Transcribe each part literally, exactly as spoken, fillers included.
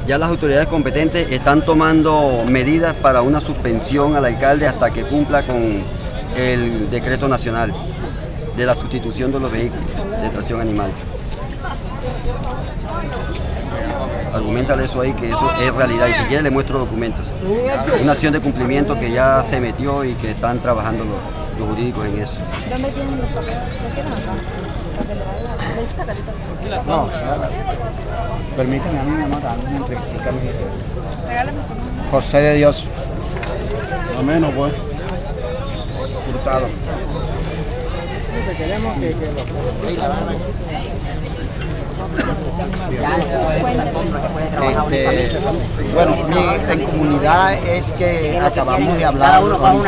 Ya las autoridades competentes están tomando medidas para una suspensión al alcalde hasta que cumpla con el decreto nacional de la sustitución de los vehículos de tracción animal. Argumentale eso ahí, que eso es realidad, y si quiere le muestro documentos. Una acción de cumplimiento que ya se metió y que están trabajando los, los jurídicos en eso. ¿Dónde tienen los papeles? No, permítame a mí, mamá, darme una entrevista. José de Dios. No menos, pues. Hurtado. Queremos que, que los... Este, bueno, mi en comunidad es que acabamos de hablar con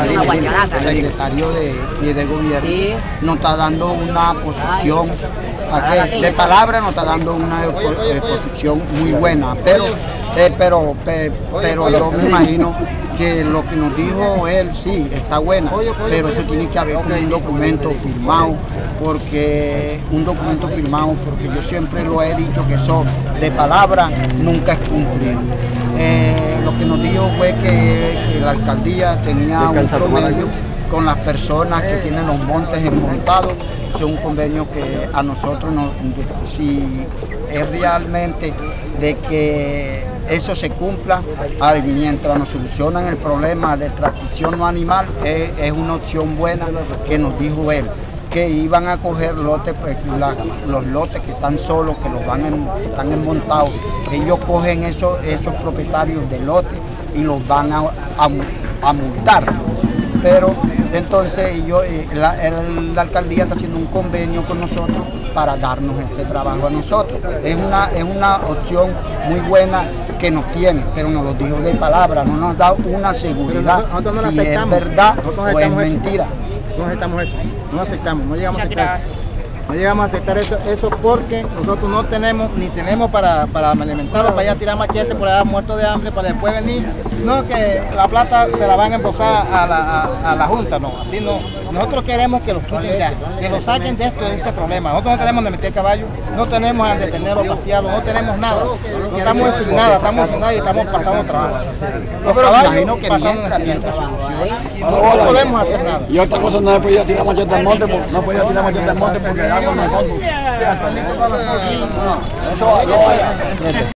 el secretario de, de gobierno, nos está dando una posición, ¿a de palabra nos está dando una posición muy buena, pero, eh, pero, pe, pero yo me imagino que lo que nos dijo él sí está buena, pero eso tiene que haber un documento firmado, porque un documento firmado, porque yo siempre lo he dicho que eso de palabra nunca es cumplido. Eh, lo que nos dijo fue que, que la alcaldía tenía un convenio con las personas que tienen los montes enmontados. Es un convenio que a nosotros nos, si es realmente de que eso se cumpla, mientras nos solucionan el problema de transición no animal, es, es una opción buena que nos dijo él, que iban a coger lotes, pues, la, los lotes que están solos, que los van en, que están enmontados, ellos cogen esos, esos propietarios de lotes y los van a, a, a multar. Pero entonces yo, la, el, la alcaldía está haciendo un convenio con nosotros para darnos este trabajo a nosotros. Es una, es una opción muy buena que nos tiene, pero nos lo dijo de palabra, no nos da una seguridad nosotros no si aceptamos. Es verdad Nosotros o es eso. mentira. No aceptamos eso, no aceptamos, no llegamos a aceptar eso. No llegamos a aceptar eso, eso porque nosotros no tenemos, ni tenemos para, para alimentarlos, para allá tirar machete por allá muertos de hambre, para después venir, no que la plata se la van a embolsar a la, a, a la Junta, no, así no. Nosotros queremos que los quiten ya, que los saquen de esto, de este problema. Nosotros no tenemos donde meter caballo, no tenemos donde detenerlos, pastearlos, no tenemos nada, no estamos sin nada, estamos sin nada y estamos pasando trabajo. Los caballos que pasan mientras no podemos hacer nada. Y otra cosa, no se podía tirar machete al monte, no podía tirar machete al monte porque el agua no hay fondo. Eso no vaya.